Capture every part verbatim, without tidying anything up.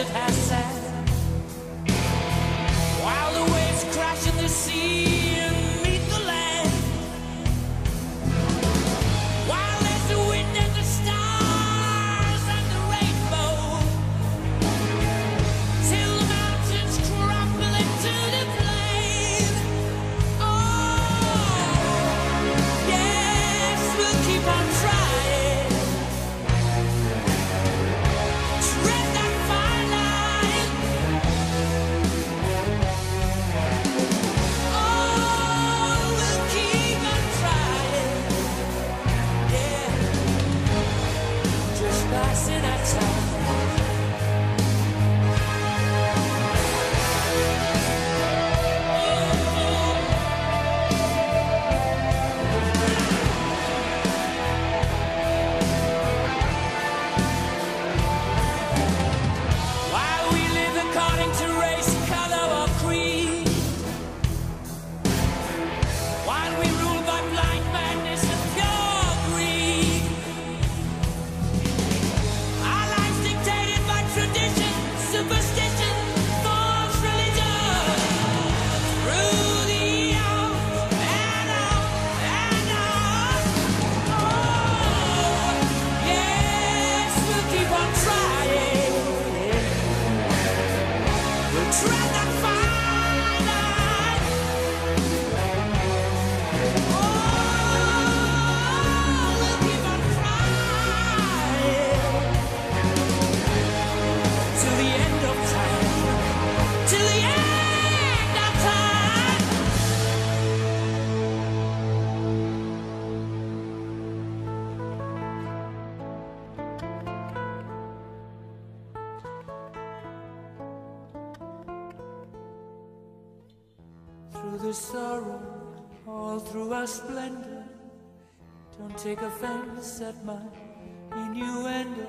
desert has sand, while the waves crash in the sea and meet the land, while there's the wind and the stars and the rainbow, till the mountains crumble into the plain. Oh, yes, we'll keep on trying. Tread that fine line. Oh, we'll keep on trying. Yeah, just passing our time. While we live according to race, color, or creed, while we rule by blind madness and pure greed, our lives dictated by tradition, superstition, false religion, through the on and on and on. Oh, yes, we'll keep on trying. We'll tread that fine line. Oh, we'll keep on trying till the end of time, till the end of time. Through the sorrow, all through our splendor, don't take offense at my innuendo.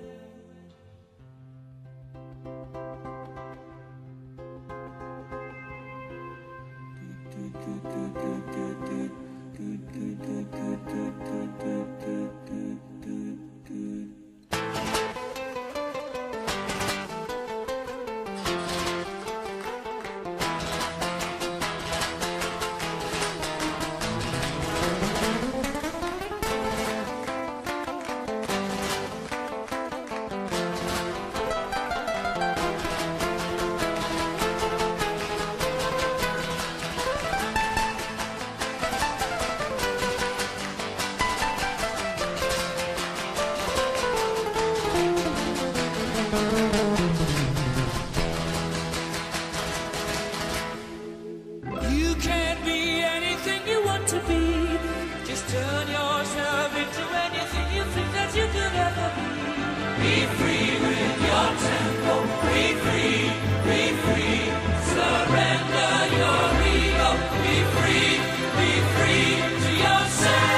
You can't be anything you want to be. Just turn yourself into anything you think that you could ever be. Be free with your tempo. Be free, be free. Surrender your ego. Be free, be free to yourself.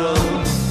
love.